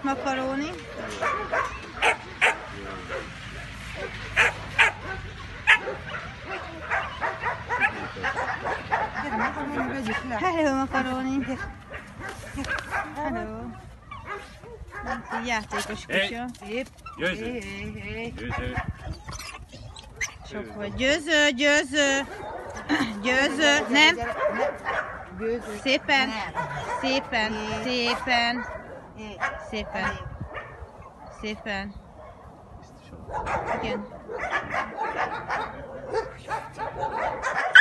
makaróni. Hello, makaróni. Hello. Egy játékos kutya. Győző. Győző. Sok vagy. Győző, győző. Győző. Nem. Szépen. Szépen. Szépen. Szépen. Szépen. Igen.